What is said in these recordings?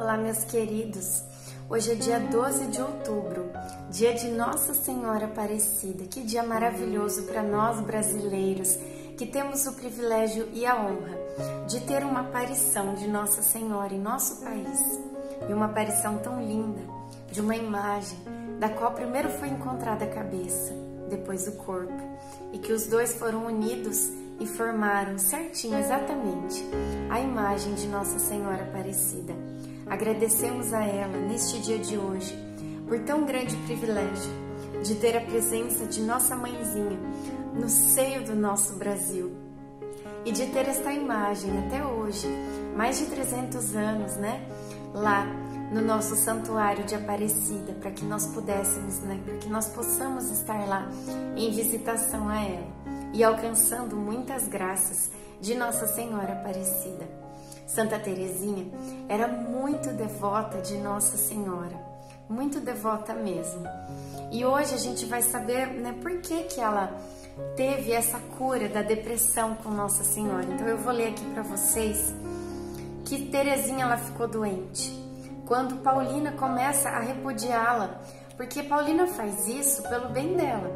Olá, meus queridos. Hoje é dia 12 de outubro, dia de Nossa Senhora Aparecida. Que dia maravilhoso para nós brasileiros, que temos o privilégio e a honra de ter uma aparição de Nossa Senhora em nosso país. E uma aparição tão linda, de uma imagem, da qual primeiro foi encontrada a cabeça, depois o corpo, e que os dois foram unidos e formaram certinho, exatamente, a imagem de Nossa Senhora Aparecida. Agradecemos a ela, neste dia de hoje, por tão grande privilégio de ter a presença de nossa mãezinha no seio do nosso Brasil e de ter esta imagem até hoje, mais de 300 anos, né? Lá no nosso santuário de Aparecida, para que nós pudéssemos, né? Para que nós possamos estar lá em visitação a ela e alcançando muitas graças de Nossa Senhora Aparecida. Santa Teresinha era muito devota de Nossa Senhora, muito devota mesmo. E hoje a gente vai saber, né, por que ela teve essa cura da depressão com Nossa Senhora. Então eu vou ler aqui para vocês que Teresinha ela ficou doente quando Paulina começa a repudiá-la, porque Paulina faz isso pelo bem dela,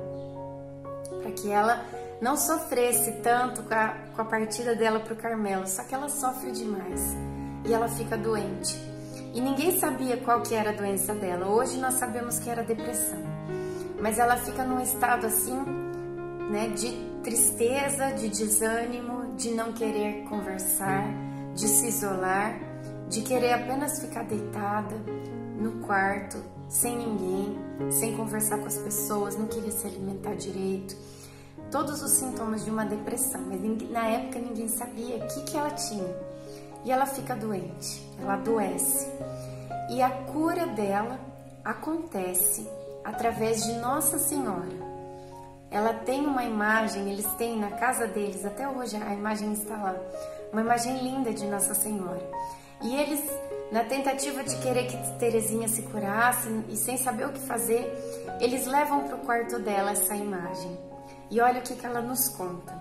para que ela não sofresse tanto com a partida dela para o Carmelo, só que ela sofre demais e ela fica doente. E ninguém sabia qual que era a doença dela. Hoje nós sabemos que era depressão, mas ela fica num estado assim, né, de tristeza, de desânimo, de não querer conversar, de se isolar, de querer apenas ficar deitada no quarto, sem ninguém, sem conversar com as pessoas, não queria se alimentar direito. Todos os sintomas de uma depressão, mas na época ninguém sabia o que ela tinha. E ela fica doente, ela adoece. E a cura dela acontece através de Nossa Senhora. Ela tem uma imagem, eles têm na casa deles, até hoje a imagem está lá, uma imagem linda de Nossa Senhora. E eles, na tentativa de querer que Teresinha se curasse e sem saber o que fazer, eles levam para o quarto dela essa imagem. E olha o que ela nos conta.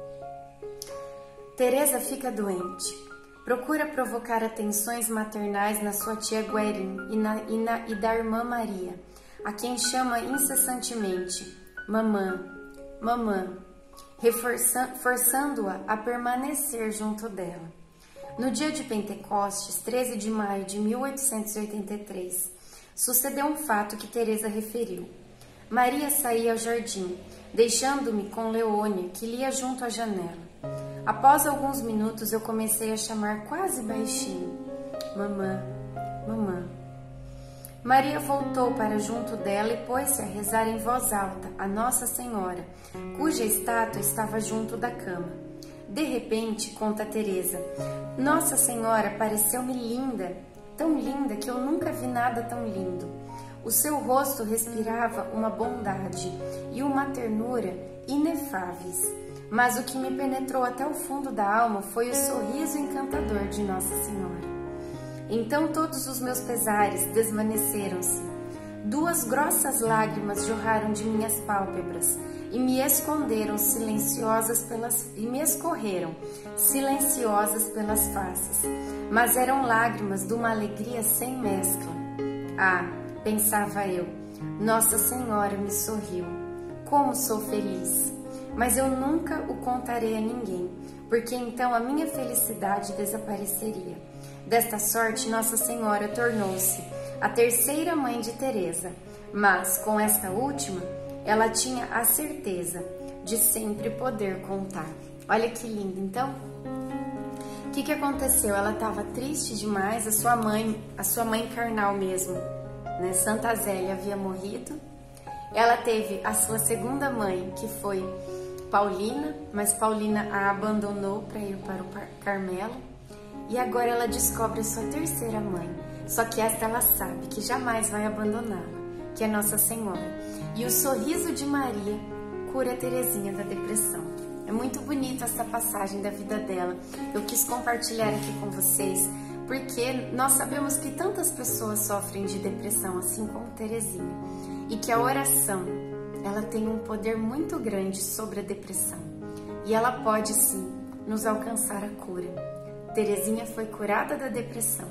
Teresa fica doente. Procura provocar atenções maternais na sua tia Guerin e da irmã Maria, a quem chama incessantemente mamã, mamã, forçando-a a permanecer junto dela. No dia de Pentecostes, 13 de maio de 1883, sucedeu um fato que Teresa referiu. Maria saía ao jardim, deixando-me com Leônia, que lia junto à janela. Após alguns minutos, eu comecei a chamar quase baixinho: mamã, mamã. Maria voltou para junto dela e pôs-se a rezar em voz alta a Nossa Senhora, cuja estátua estava junto da cama. De repente, conta Teresa, Nossa Senhora pareceu-me linda, tão linda que eu nunca vi nada tão lindo. O seu rosto respirava uma bondade e uma ternura inefáveis, mas o que me penetrou até o fundo da alma foi o sorriso encantador de Nossa Senhora. Então todos os meus pesares desvaneceram-se. 2 grossas lágrimas jorraram de minhas pálpebras e me escorreram silenciosas pelas faces, mas eram lágrimas de uma alegria sem mescla. Ah, pensava eu, Nossa Senhora me sorriu. Como sou feliz! Mas eu nunca o contarei a ninguém, porque então a minha felicidade desapareceria. Desta sorte, Nossa Senhora tornou-se a terceira mãe de Teresa, mas com esta última, ela tinha a certeza de sempre poder contar. Olha que lindo, então! O que aconteceu? Ela estava triste demais, a sua mãe carnal mesmo, né? Santa Zélia havia morrido. Ela teve a sua segunda mãe, que foi Paulina, mas Paulina a abandonou para ir para o Carmelo. E agora ela descobre a sua terceira mãe, só que esta ela sabe que jamais vai abandoná-la, que é Nossa Senhora. E o sorriso de Maria cura Teresinha da depressão. É muito bonita essa passagem da vida dela. Eu quis compartilhar aqui com vocês, porque nós sabemos que tantas pessoas sofrem de depressão, assim como Teresinha, e que a oração, ela tem um poder muito grande sobre a depressão, e ela pode sim nos alcançar a cura. Teresinha foi curada da depressão,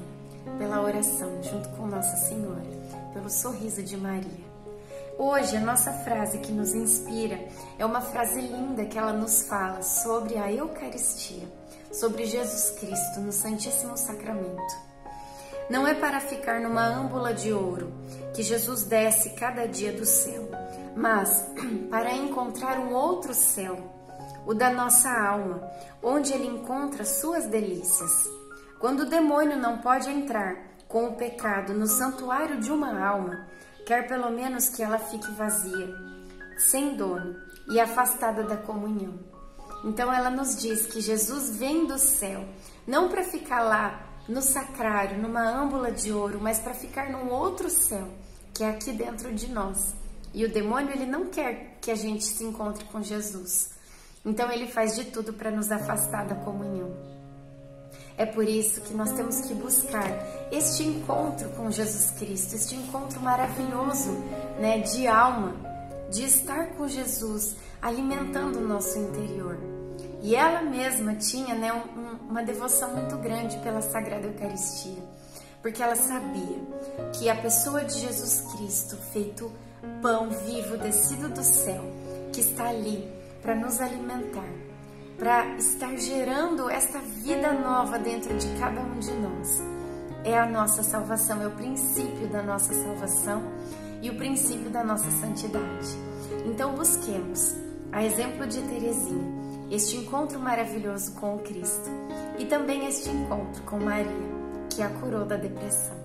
pela oração junto com Nossa Senhora, pelo sorriso de Maria. Hoje a nossa frase que nos inspira é uma frase linda que ela nos fala sobre a Eucaristia, sobre Jesus Cristo no Santíssimo Sacramento. Não é para ficar numa âmbula de ouro que Jesus desce cada dia do céu, mas para encontrar um outro céu, o da nossa alma, onde ele encontra suas delícias. Quando o demônio não pode entrar com o pecado no santuário de uma alma, quer pelo menos que ela fique vazia, sem dono e afastada da comunhão. Então ela nos diz que Jesus vem do céu, não para ficar lá no sacrário, numa âmbula de ouro, mas para ficar num outro céu, que é aqui dentro de nós. E o demônio, ele não quer que a gente se encontre com Jesus. Então ele faz de tudo para nos afastar da comunhão. É por isso que nós temos que buscar este encontro com Jesus Cristo, este encontro maravilhoso, né, de alma, de estar com Jesus, alimentando o nosso interior. E ela mesma tinha, né, uma devoção muito grande pela Sagrada Eucaristia, porque ela sabia que a pessoa de Jesus Cristo, feito pão vivo descido do céu, que está ali para nos alimentar, para estar gerando esta vida nova dentro de cada um de nós. É a nossa salvação, é o princípio da nossa salvação e o princípio da nossa santidade. Então busquemos, a exemplo de Teresinha, este encontro maravilhoso com o Cristo e também este encontro com Maria, que a curou da depressão.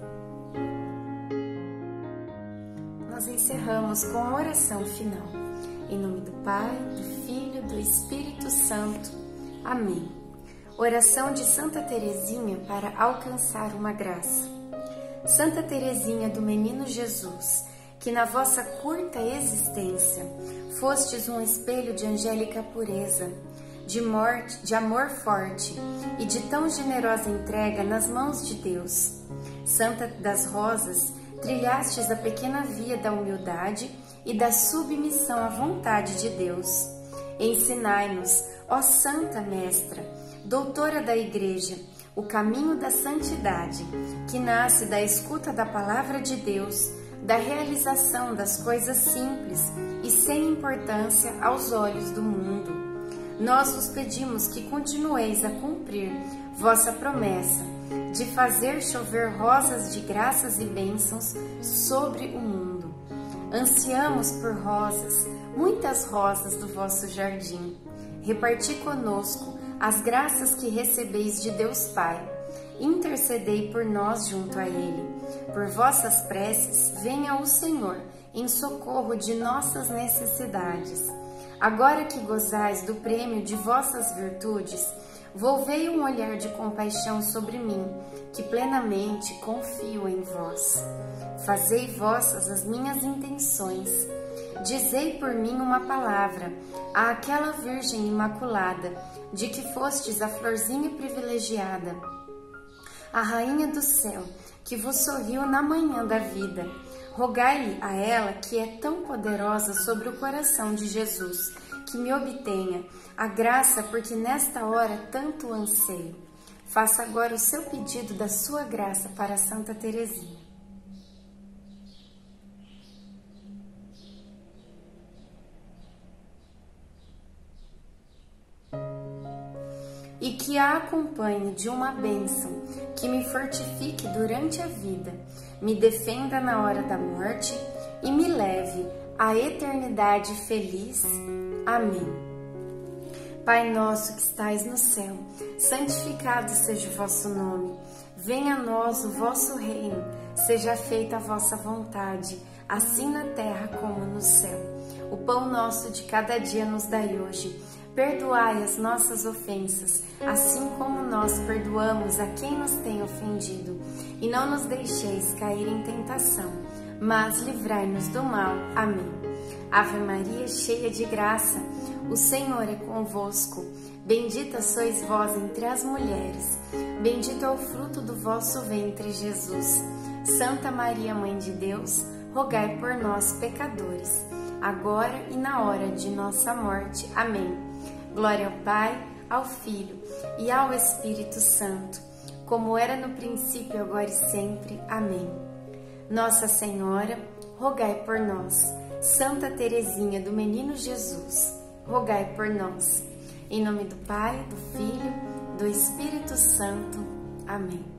Nós encerramos com a oração final. Em nome do Pai, do Filho, do Espírito Santo. Amém. Oração de Santa Teresinha para alcançar uma graça. Santa Teresinha do Menino Jesus, que na vossa curta existência fostes um espelho de angélica pureza, de amor forte e de tão generosa entrega nas mãos de Deus. Santa das Rosas, trilhastes a pequena via da humildade e da submissão à vontade de Deus. Ensinai-nos, ó Santa Mestra, doutora da Igreja, o caminho da santidade, que nasce da escuta da palavra de Deus, da realização das coisas simples e sem importância aos olhos do mundo. Nós vos pedimos que continueis a cumprir vossa promessa de fazer chover rosas de graças e bênçãos sobre o mundo. Ansiamos por rosas, muitas rosas do vosso jardim. Reparti conosco as graças que recebeis de Deus Pai. Intercedei por nós junto a Ele. Por vossas preces, venha o Senhor em socorro de nossas necessidades. Agora que gozais do prêmio de vossas virtudes, volvei um olhar de compaixão sobre mim, que plenamente confio em vós. Fazei vossas as minhas intenções. Dizei por mim uma palavra àquela Virgem Imaculada, de que fostes a florzinha privilegiada, a Rainha do Céu, que vos sorriu na manhã da vida. Rogai-lhe a ela, que é tão poderosa sobre o coração de Jesus, que me obtenha a graça, porque nesta hora tanto anseio. Faça agora o seu pedido da sua graça para Santa Teresinha. E que a acompanhe de uma bênção, que me fortifique durante a vida, me defenda na hora da morte e me leve à eternidade feliz. Amém. Pai nosso que estais no céu, santificado seja o vosso nome. Venha a nós o vosso reino, seja feita a vossa vontade, assim na terra como no céu. O pão nosso de cada dia nos dai hoje. Perdoai as nossas ofensas, assim como nós perdoamos a quem nos tem ofendido. E não nos deixeis cair em tentação, mas livrai-nos do mal. Amém. Ave Maria, cheia de graça, o Senhor é convosco. Bendita sois vós entre as mulheres, bendito é o fruto do vosso ventre, Jesus. Santa Maria, Mãe de Deus, rogai por nós, pecadores, agora e na hora de nossa morte. Amém. Glória ao Pai, ao Filho e ao Espírito Santo, como era no princípio, agora e sempre. Amém. Nossa Senhora, rogai por nós. Santa Teresinha do Menino Jesus, rogai por nós. Em nome do Pai, do Filho, do Espírito Santo. Amém.